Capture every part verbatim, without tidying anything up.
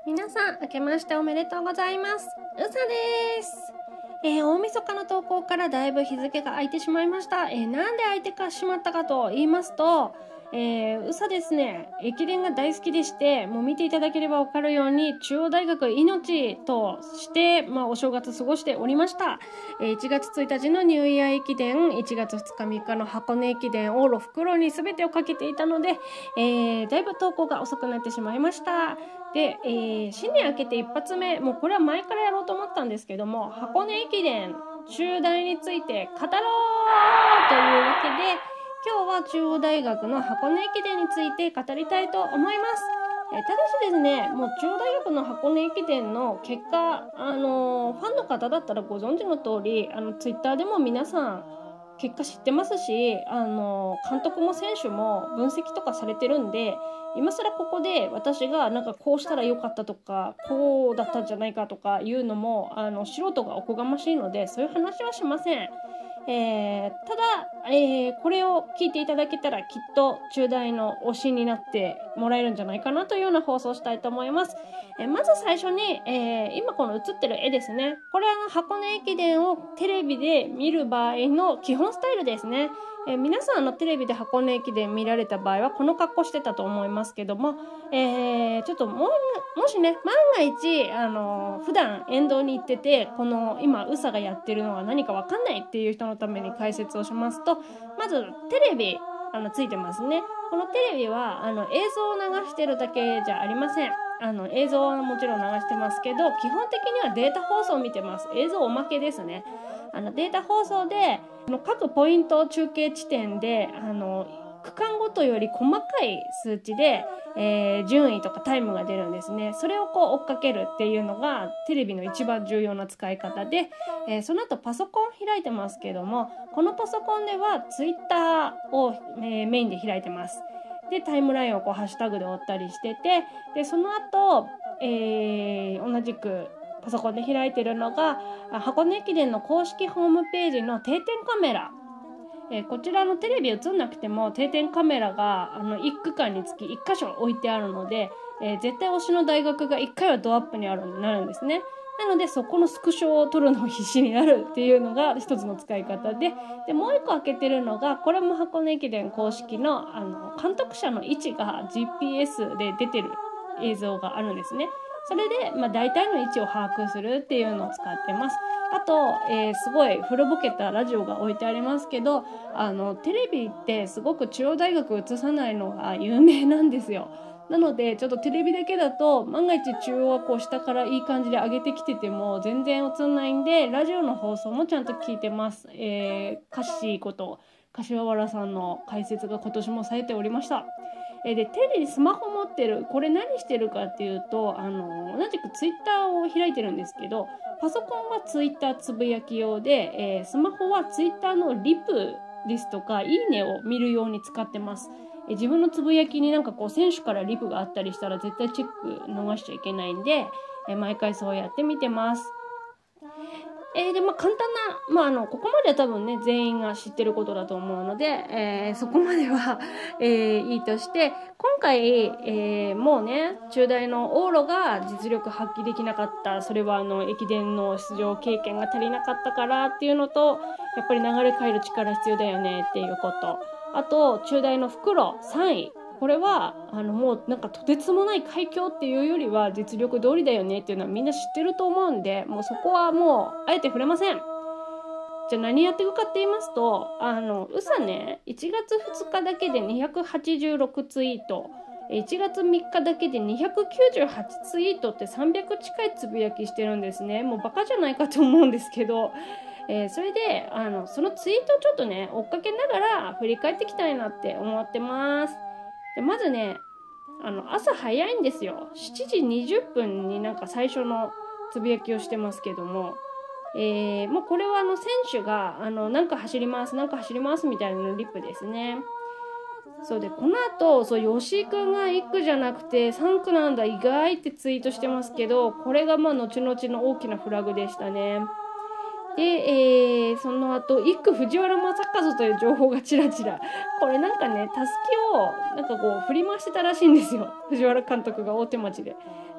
皆さん、明けましておめでとうございます。うさです。えー、大晦日の投稿からだいぶ日付が空いてしまいました。えー、なんで空いてかしまったかと言いますと、えー、うさですね、駅伝が大好きでして、もう見ていただければわかるように、中央大学命として、まあ、お正月過ごしておりました。えー、いちがつついたちのニューイヤー駅伝、いちがつふつかみっかの箱根駅伝、往路袋に全てをかけていたので、えー、だいぶ投稿が遅くなってしまいました。で、えー、新年明けて一発目、もうこれは前からやろうと思ったんですけども、箱根駅伝中大について語ろうというわけで、今日は中央大学の箱根駅伝について語りたいと思います。えー、ただしですね、もう中央大学の箱根駅伝の結果、あのー、ファンの方だったらご存知の通り、あのツイッターでも皆さん結果知ってますし、あの監督も選手も分析とかされてるんで、今更ここで私がなんかこうしたらよかったとかこうだったんじゃないかとかいうのもあの素人がおこがましいので、そういう話はしません。えー、ただ、えー、これを聞いていただけたらきっと中大の推しになってもらえるんじゃないかなというような放送をしたいと思います。えー、まず最初に、えー、今この映ってる絵ですね。これは箱根駅伝をテレビで見る場合の基本スタイルですね。えー、皆さんのテレビで箱根駅伝見られた場合はこの格好してたと思いますけども、えー、ちょっとももしね万が一あのー、普段沿道に行っててこの今うさがやってるのが何か分かんないっていう人のために解説をしますと、まずテレビあのついてますね。このテレビはあの映像を流してるだけじゃありません。あの映像はもちろん流してますけど、基本的にはデータ放送を見てます。映像おまけですね。あのデータ放送で各ポイント中継地点であの区間ごとより細かい数値で、えー、順位とかタイムが出るんですね。それをこう追っかけるっていうのがテレビの一番重要な使い方で、えー、その後パソコン開いてますけども、このパソコンではツイッターを、えー、メインで開いてます。でタイムラインをこうハッシュタグで追ったりしてて、でその後、えー、同じくパソコンで開いてるのが箱根駅伝の公式ホームページの定点カメラ。えー、こちらのテレビ映んなくても定点カメラがあのいち区間につきいっ箇所置いてあるので、えー、絶対推しの大学がいっかいはドアップにあるなるんですね。なのでそこのスクショを撮るのを必死になるっていうのが一つの使い方で、でもう一個開けてるのが、これも箱根駅伝公式 の, あの監督車の位置が ジーピーエス で出てる映像があるんですね。それで、まあ、大体の位置を把握するっていうのを使ってます。あと、えー、すごい古ぼけたラジオが置いてありますけど、あのテレビってすごく中央大学映さないのが有名なんですよ。なのでちょっとテレビだけだと万が一中央はこう下からいい感じで上げてきてても全然映んないんで、ラジオの放送もちゃんと聞いてます。えー、カッシーこと柏原さんの解説が今年もされておりました。えでテレビスマホ持ってる、これ何してるかっていうと、あの同じくツイッターを開いてるんですけど、パソコンはツイッターつぶやき用で、えー、スマホはツイッターのリプですとかいいねを見るように使ってます。え自分のつぶやきになんかこう選手からリプがあったりしたら絶対チェック逃しちゃいけないんで、え毎回そうやって見てます。えー、でまあ簡単な、まあ、あのここまでは多分ね全員が知ってることだと思うので、えー、そこまでは、えー、いいとして、今回、えー、もうね中大の往路が実力発揮できなかった、それはあの駅伝の出場経験が足りなかったからっていうのと、やっぱり流れ変える力必要だよねっていうこと、あと中大の復路さんい、これはあのもうなんかとてつもない快挙っていうよりは実力通りだよねっていうのはみんな知ってると思うんで、もうそこはもうあえて触れません。じゃあ何やっていくかって言いますと、あのうさねいちがつふつかだけでにひゃくはちじゅうろくツイート、いちがつみっかだけでにひゃくきゅうじゅうはちツイートってさんびゃく近いつぶやきしてるんですね。もうバカじゃないかと思うんですけど、えー、それであのそのツイートをちょっとね追っかけながら振り返っていきたいなって思ってます。でまずね、あの朝早いんですよ。しちじにじゅっぷんになんか最初のつぶやきをしてますけども、えー、もうこれはあの選手があのなんか走りますなんか走りますみたいなのリップですね。そうでこの後そう吉井くんがいっくじゃなくてさんくなんだ意外ってツイートしてますけど、これがまあ後々の大きなフラグでしたね。で、えー、その後いっく藤原正和という情報がちらちら、これなんかねたすきをなんかこう振り回してたらしいんですよ、藤原監督が大手町で。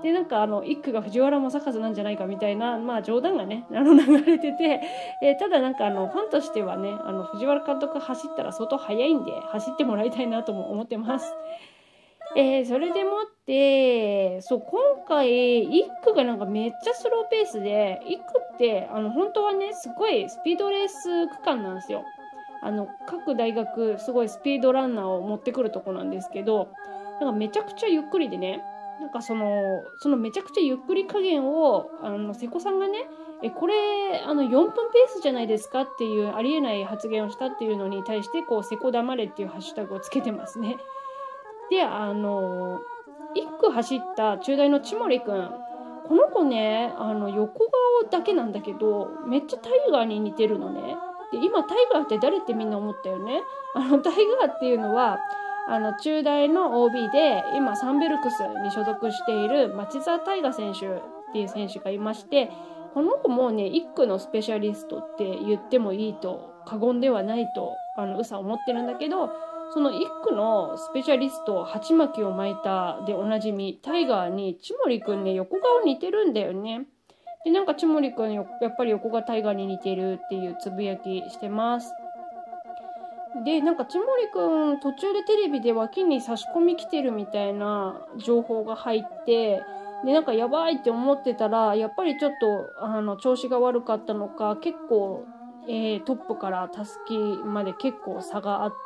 でなんかあのいっ区が藤原正和なんじゃないかみたいな、まあ、冗談がねあの流れてて、えー、ただなんかあのファンとしてはねあの藤原監督走ったら相当速いんで走ってもらいたいなとも思ってます。えー、それでもってそう今回いっ区がなんかめっちゃスローペースで、いっ区ってあの本当はねすごいスピードレース区間なんですよ。あの各大学すごいスピードランナーを持ってくるとこなんですけど、なんかめちゃくちゃゆっくりでね、なんかそのそのめちゃくちゃゆっくり加減をあの瀬古さんがね、えこれあのよんぷんペースじゃないですかっていうありえない発言をしたっていうのに対してこう瀬古黙れっていうハッシュタグをつけてますね。であのいっ区走った中大の千森くん、この子ねあの横顔だけなんだけどめっちゃタイガーに似てるのね。で今タイガーって誰ってみんな思ったよね。あのタイガーっていうのはあの中大の オービー で今サンベルクスに所属している町澤大河選手っていう選手がいまして、この子もねいっ区のスペシャリストって言ってもいいと過言ではないとあのうさ思ってるんだけど、そのいっ区のスペシャリスト鉢巻きを巻いたでおなじみタイガーに千森くんね横顔似てるんだよね。でなんか千森くんやっぱり横がタイガーに似てるっていうつぶやきしてます。でなんか千森くん途中でテレビで脇に差し込み来てるみたいな情報が入って、でなんかやばいって思ってたらやっぱりちょっとあの調子が悪かったのか結構、えー、トップからたすきまで結構差があって、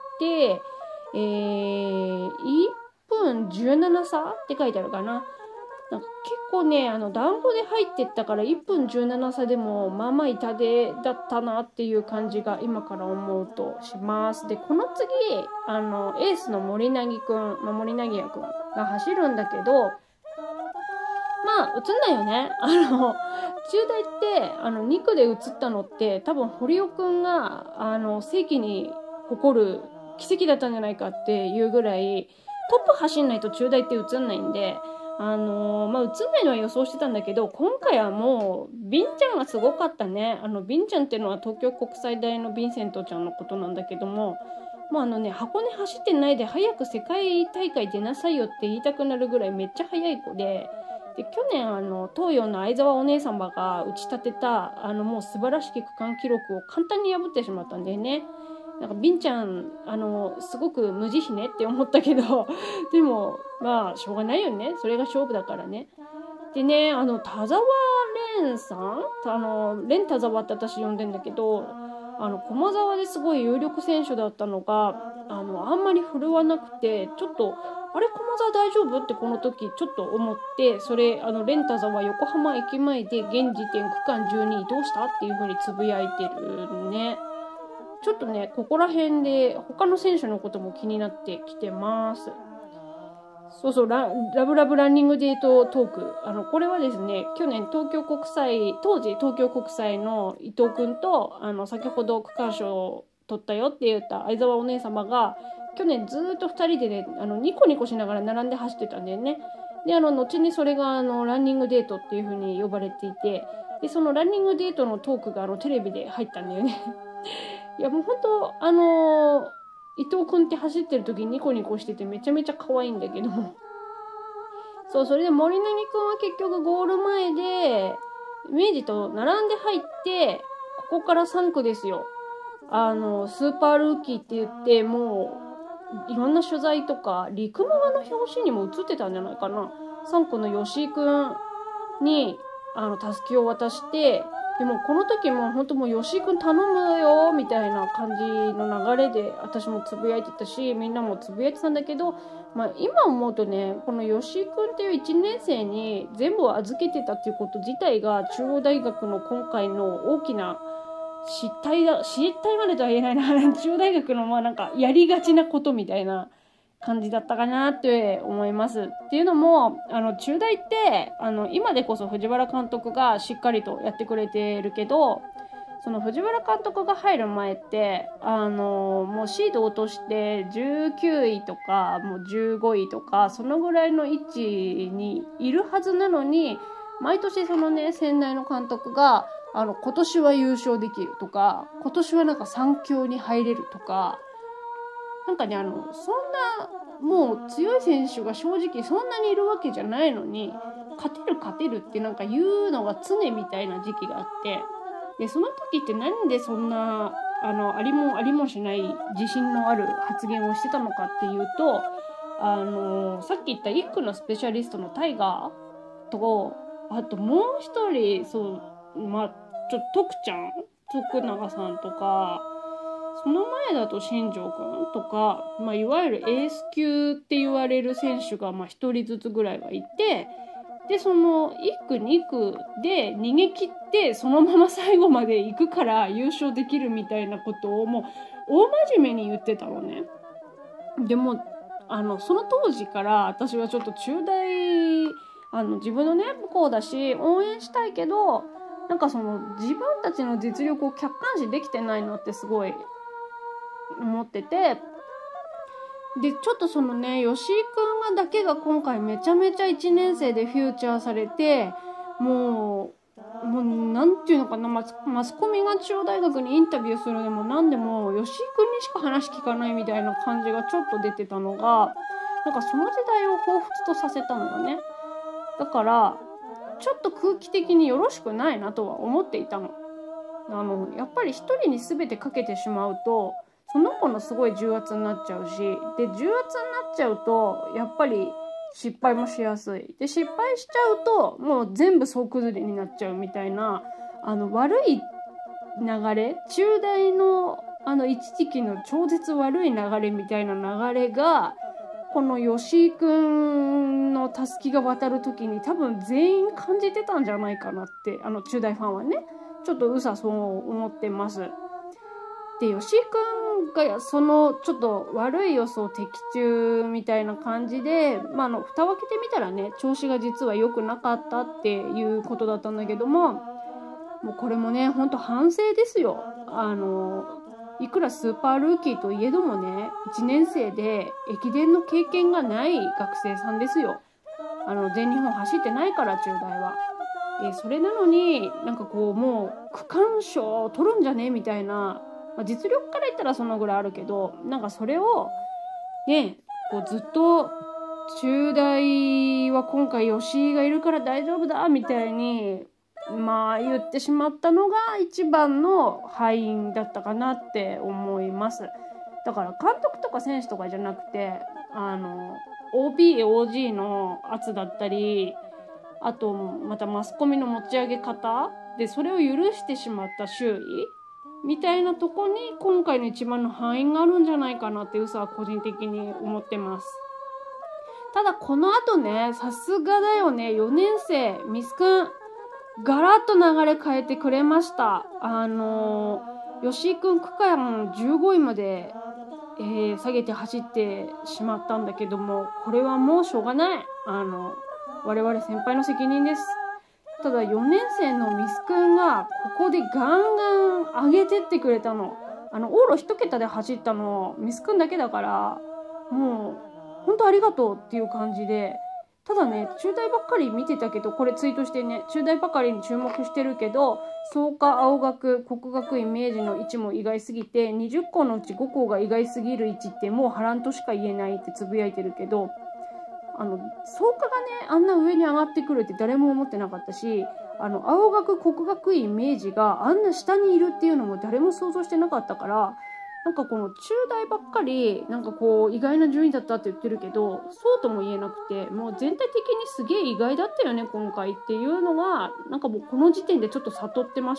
えー、いっぷんじゅうなな差って書いてあるかな。なんか結構ねあの団子で入ってったからいっぷんじゅうなな差でもまあまあ痛手だったなっていう感じが今から思うとします。でこの次あのエースの森凪くん、まあ、森凪也くんが走るんだけど、まあ映んないよね。あの中大ってあのに区で映ったのって多分堀尾くんがあの世紀に誇る奇跡だったんじゃないかっていうぐらいトップ走んないと中大って映んないんで、あのー、まあ映んないのは予想してたんだけど、今回はもうビンちゃんがすごかったね。あのビンちゃんっていうのは東京国際大のヴィンセントちゃんのことなんだけども、もうあのね箱根走ってないで早く世界大会出なさいよって言いたくなるぐらいめっちゃ速い子で、で去年あの東洋の相澤お姉様が打ち立てたあのもう素晴らしき区間記録を簡単に破ってしまったんだよね。なんかビンちゃんあのすごく無慈悲ねって思ったけどでもまあしょうがないよね、それが勝負だからね。でねあの田沢蓮さん、あの蓮田沢って私呼んでんだけど、あの駒沢ですごい有力選手だったのがあのあんまり振るわなくて、ちょっとあれ駒沢大丈夫ってこの時ちょっと思って、それあの蓮田沢横浜駅前で現時点区間じゅうにいどうしたっていう風につぶやいてるね。ちょっとねここら辺で他の選手のことも気になってきてます。そうそう ラ, ラブラブランニングデートトーク、あのこれはですね去年東京国際当時東京国際の伊藤君とあの先ほど区間賞を取ったよって言った相澤お姉様が去年ずっとふたりでねあのニコニコしながら並んで走ってたんだよね。であの後にそれがあのランニングデートっていう風に呼ばれていて、でそのランニングデートのトークがあのテレビで入ったんだよねいやもう本当あのー、伊藤くんって走ってる時ニコニコしててめちゃめちゃ可愛いんだけどそうそれで森凪くんは結局ゴール前で明治と並んで入って、ここからさん区ですよ。あのスーパールーキーって言ってもういろんな取材とか陸マガの表紙にも映ってたんじゃないかな。さん区の吉井くんにあのタスキを渡して、でもこの時も本当もう吉井くん頼むよみたいな感じの流れで私もつぶやいてたしみんなもつぶやいてたんだけど、まあ、今思うとねこの吉井くんっていういちねん生に全部を預けてたっていうこと自体が中央大学の今回の大きな失態だ失態までとは言えないな中央大学のまあなんかやりがちなことみたいな感じだったかなって思います。っていうのもあの中大ってあの今でこそ藤原監督がしっかりとやってくれてるけど、その藤原監督が入る前ってあのもうシード落としてじゅうきゅういとかもうじゅうごいとかそのぐらいの位置にいるはずなのに、毎年そのね先代の監督があの今年は優勝できるとか今年はなんかさん強に入れるとか、なんかねあのそんなもう強い選手が正直そんなにいるわけじゃないのに、 勝てる勝てるってなんか言うのが常みたいな時期があって、でその時ってなんでそんなあのありもありもしない自信のある発言をしてたのかっていうと、あのさっき言った一区のスペシャリストのタイガーと、あともう一人、そうまあちょ徳ちゃん徳永さんとか、その前だと新庄くんとか、まあ、いわゆるエース級って言われる選手がまあ一人ずつぐらいはいて、でそのいっ区に区で逃げ切ってそのまま最後まで行くから優勝できるみたいなことをもう大真面目に言ってたのね。でもあのその当時から私はちょっと中大あの自分のね母校だし応援したいけど、なんかその自分たちの実力を客観視できてないなってすごい思ってて、でちょっとそのね吉井くんがだけが今回めちゃめちゃいちねん生でフューチャーされて、もうもうなんていうのかな、マス、マスコミが中央大学にインタビューするでも何でも吉井くんにしか話聞かないみたいな感じがちょっと出てたのが、なんかその時代を彷彿とさせたのよね。だからちょっと空気的によろしくないなとは思っていたの。あのやっぱり一人に全てかけてしまうとその子のすごい重圧になっちゃうし、で重圧になっちゃうとやっぱり失敗もしやすい。で失敗しちゃうともう全部総崩れになっちゃうみたいな、あの悪い流れ、中大のあの一時期の超絶悪い流れみたいな流れがこの吉井くんのたすきが渡る時に多分全員感じてたんじゃないかなって、あの中大ファンはねちょっとうさそう思ってます。で吉井くんがそのちょっと悪い予想的中みたいな感じで、まあ、あの蓋を開けてみたらね調子が実は良くなかったっていうことだったんだけども、もうこれもねほんと反省ですよ。あのいくらスーパールーキーといえどもねいちねん生で駅伝の経験がない学生さんですよ。あの全日本走ってないから中大は。でそれなのになんかこうもう区間賞を取るんじゃねみたいな、まあ、実力から言ったらそのぐらいあるけど、なんかそれをねこうずっと中大は今回吉井がいるから大丈夫だみたいにまあ言ってしまったのが一番の敗因だったかなって思います。だから監督とか選手とかじゃなくて、あの オービー、オージー の圧だったり、あとまたマスコミの持ち上げ方でそれを許してしまった周囲みたいなとこに今回の一番の敗因があるんじゃないかなってうさは個人的に思ってます。ただこの後ね、さすがだよね、よねん生ミスくんガラッと流れ変えてくれました。あの吉井くん区間じゅうごいまで、えー、下げて走ってしまったんだけども、これはもうしょうがない。あの我々先輩の責任です。ただよねん生のミスくんがここでガンガン上げてってくれたの。あの往路一桁で走ったのミスくんだけだから、もう本当ありがとうっていう感じで。ただね中大ばっかり見てたけど、これツイートしてね中大ばかりに注目してるけど、創価、青学、国学院、明治の位置も意外すぎてにじゅっこのうちごこが意外すぎる位置ってもう波乱としか言えないってつぶやいてるけど、あの創価がねあんな上に上がってくるって誰も思ってなかったし、あの青学、国学院、明治があんな下にいるっていうのも誰も想像してなかったから、なんかこの中大ばっかりなんかこう意外な順位だったって言ってるけど、そうとも言えなくて、もう全体的にすげえ意外だったよね今回っていうのがなんかもうこの時点でちょっと悟ってました。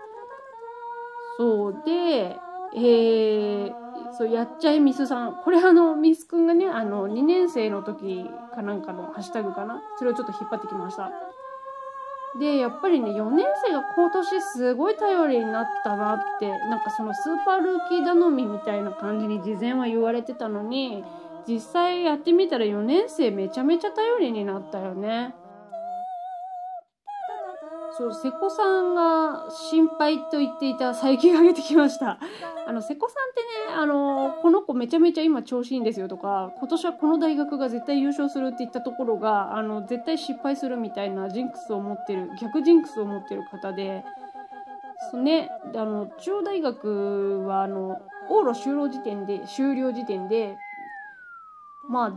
そうで、えー、そうやっちゃえミスさん、これあのミスくんがねあのにねん生の時かなんかのハッシュタグかな、それをちょっと引っ張ってきました。でやっぱりねよねん生が今年すごい頼りになったなって、なんかそのスーパールーキー頼みみたいな感じに事前は言われてたのに、実際やってみたらよねん生めちゃめちゃ頼りになったよね。そう瀬古さんが心配と言っていた佐伯が上げてきました。あの瀬古さんってね、あのこの子めちゃめちゃ今調子いいんですよとか、今年はこの大学が絶対優勝するって言ったところがあの絶対失敗するみたいなジンクスを持ってる、逆ジンクスを持ってる方で、そうね、あの中央大学はあの往路終了時点で終了時点でまあじゅう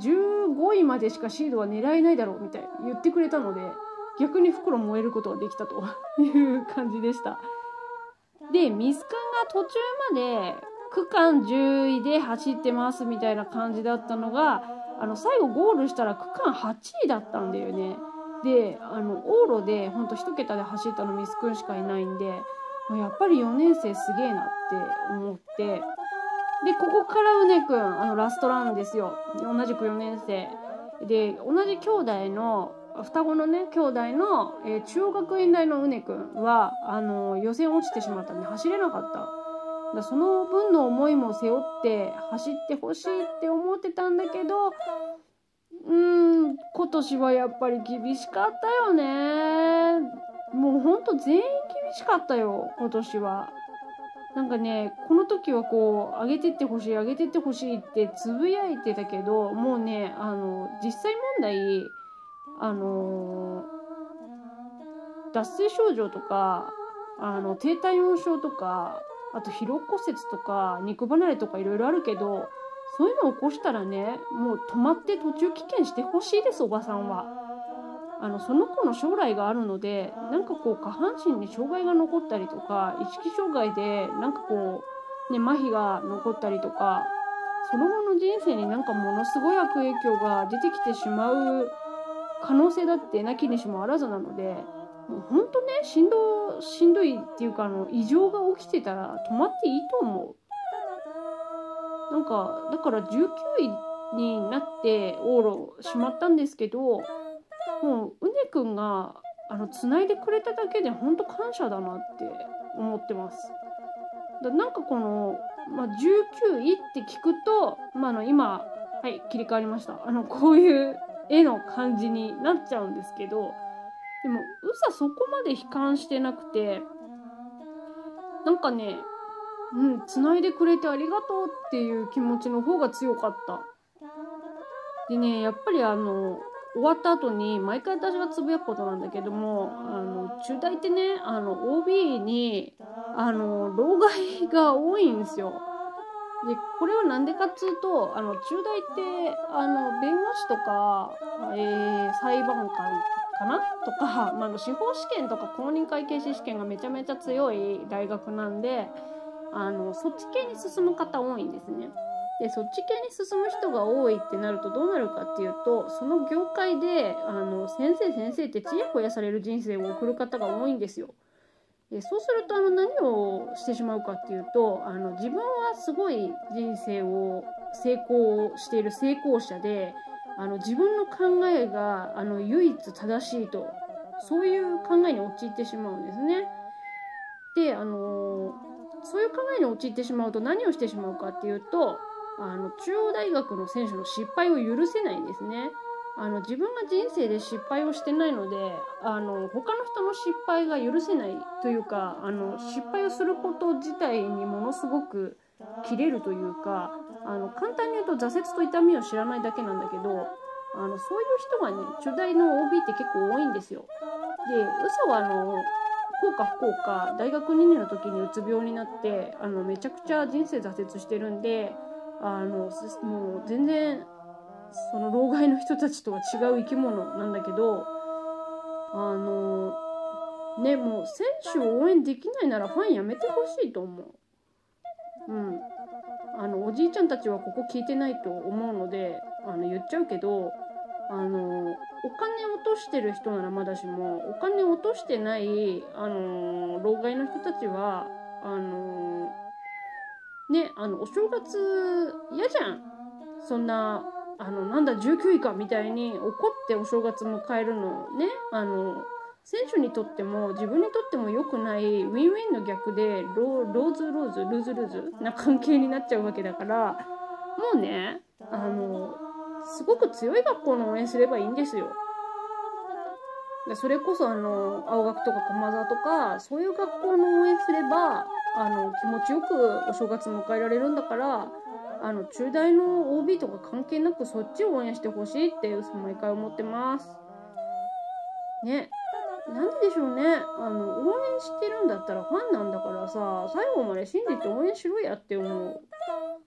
局ごいまでしかシードは狙えないだろうみたいな言ってくれたので、逆に袋燃えることができたという感じでした。でミスカンが途中まで区間じゅういで走ってますみたいな感じだったのが、あの最後ゴールしたら区間はちいだったんだよね。であの往路でほんと一桁で走ったのミスくんしかいないんで、やっぱりよねん生すげえなって思って、でここからうねくんあのラストランですよ。同じくよねん生で、同じ兄弟の双子のね兄弟の、えー、中央学院大のうねくんはあの予選落ちてしまったんで走れなかった。だその分の思いも背負って走ってほしいって思ってたんだけど、うーん今年はやっぱり厳しかったよね。もうほんと全員厳しかったよ今年は。なんかねこの時はこう上げてってほしい上げてってほしいってつぶやいてたけど、もうねあの実際問題あのー、脱水症状とかあの低体温症とか、あと疲労骨折とか肉離れとかいろいろあるけど、そういうのを起こしたらねもう止まって途中棄権してほしいです。おばさんはあのその子の将来があるので、なんかこう下半身に障害が残ったりとか、意識障害でなんかこうね麻痺が残ったりとか、その後の人生になんかものすごい悪影響が出てきてしまう可能性だってなきにしもあらずなので、もうほんとねしんどしんどいっていうか、あの異常が起きてたら止まっていいと思う。なんかだからじゅうきゅういになって往路しまったんですけど、もううねくんがあの繋いでくれただけでほんと感謝だなって思ってます。だなんかこの、まあ、じゅうきゅういって聞くと、まあ、あの今はい切り替わりました。あのこういう絵の感じになっちゃうんですけど、でもうさそこまで悲観してなくて、なんかねうん繋いでくれてありがとうっていう気持ちの方が強かった。でねやっぱりあの終わった後に毎回私がつぶやくことなんだけども、あの中大ってねあの オービー にあの老害が多いんですよ。でこれはなんでかっつうと、あの中大ってあの弁護士とか、えー、裁判官かなとか、まあ、の司法試験とか公認会計士試験がめちゃめちゃ強い大学なんで、あのそっち系に進む方多いんですね。でそっち系に進む人が多いってなるとどうなるかっていうと、その業界であの先生先生ってちやほやされる人生を送る方が多いんですよ。でそうするとあの何をしてしまうかっていうと、あの自分はすごい人生を成功している成功者で、あの自分の考えがあの唯一正しいと、そういう考えに陥ってしまうんですね。であのそういう考えに陥ってしまうと何をしてしまうかっていうと、あの中央大学の選手の失敗を許せないんですね。あの自分が人生で失敗をしてないので、あの他の人の失敗が許せないというか、あの失敗をすること自体にものすごく切れるというか、あの簡単に言うと挫折と痛みを知らないだけなんだけど、あのそういう人がね中大の オービー って結構多いんですよ。でうさはあの幸か不幸か大学にねんの時にうつ病になって、あのめちゃくちゃ人生挫折してるんで、あのもう全然その老害の人たちとは違う生き物なんだけど、あのねもう選手を応援できないならファンやめてほしいと思う。うんあのおじいちゃんたちはここ聞いてないと思うのであの言っちゃうけど、あのお金落としてる人ならまだしも、お金落としてないあの老害の人たちはあのねあのお正月嫌じゃん。そんなあのなんだじゅうきゅういかみたいに怒ってお正月迎えるのね、あの選手にとっても自分にとっても良くないウィンウィンの逆でロー、ローズローズルーズルーズな関係になっちゃうわけだから、もうねあのすごく強い学校の応援すればいいんですよ。でそれこそあの青学とか駒沢とかそういう学校の応援すればあの気持ちよくお正月迎えられるんだから、あの中大の オービー とか関係なくそっちを応援してほしいって毎回思ってますね。なんででしょうね。あの応援してるんだったらファンなんだからさ、最後まで信じて応援しろやって思う。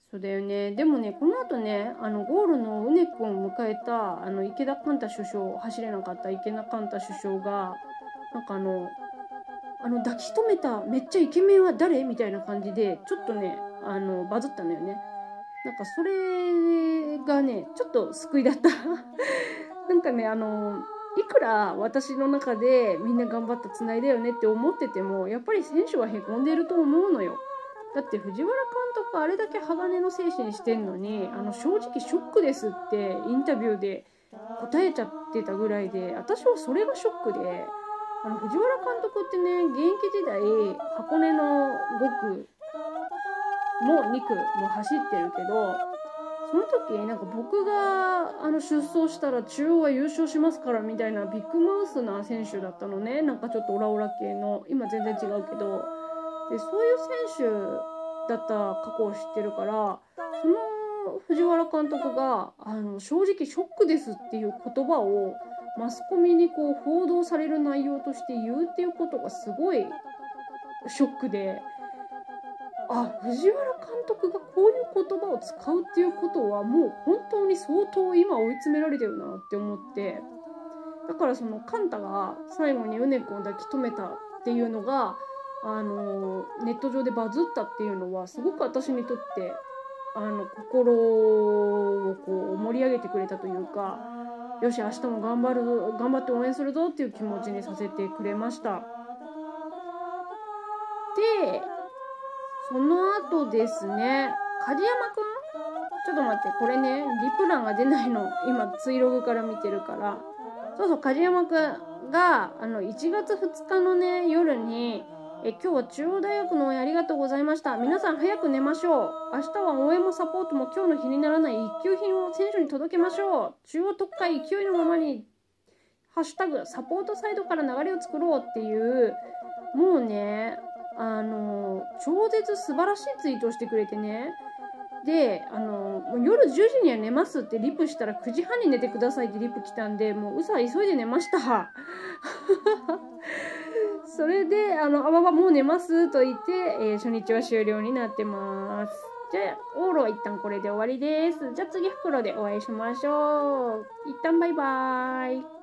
そうだよね。でもね、この後ね、あのゴールのうね君を迎えたあの池田寛太首相、走れなかった池田寛太首相が、なんかあの、あの抱き留めためっちゃイケメンは誰みたいな感じで、ちょっとね、あのバズったんだよね。なんかそれがね、ちょっと救いだった。なんかね、あの、いくら私の中でみんな頑張ったつないだよねって思ってても、やっぱり選手はへこんでると思うのよ。だって藤原監督あれだけ鋼の精神してんのに、あの正直ショックですってインタビューで答えちゃってたぐらいで、私はそれがショックで、あの藤原監督ってね、現役時代箱根のごくもにくも走ってるけど、その時なんか僕があの出走したら中央は優勝しますからみたいなビッグマウスな選手だったのね。なんかちょっとオラオラ系の、今全然違うけど、でそういう選手だった過去を知ってるから、その藤原監督があの正直ショックですっていう言葉をマスコミにこう報道される内容として言うっていうことがすごいショックで、あ、藤原監督がこういう言葉を使うっていうことはもう本当に相当今追い詰められてるなって思って、だからそのカンタが最後にうね君を抱き留めたっていうのがあのネット上でバズったっていうのはすごく私にとってあの心をこう盛り上げてくれたというか、よし明日も頑張る頑張って応援するぞっていう気持ちにさせてくれました。でその後ですね、梶山くん、ちょっと待って、これねリプランが出ないの今ツイログから見てるから、そうそう、梶山くんがあのいちがつふつかのね夜にえ今日は中央大学の応援ありがとうございました。皆さん早く寝ましょう。明日は応援もサポートも今日の日にならない一級品を選手に届けましょう。中央特会勢いのままにハッシュタグサポートサイドから流れを作ろうっていう、もうねあの超絶素晴らしいツイートをしてくれてね。であの夜じゅうじには寝ますってリプしたらくじはんに寝てくださいってリプ来たんで、もううさ急いで寝ました。それであのあわわもう寝ますと言って、えー、初日は終了になってます。じゃあ往路は一旦これで終わりです。じゃあ次袋でお会いしましょう。一旦バイバーイ。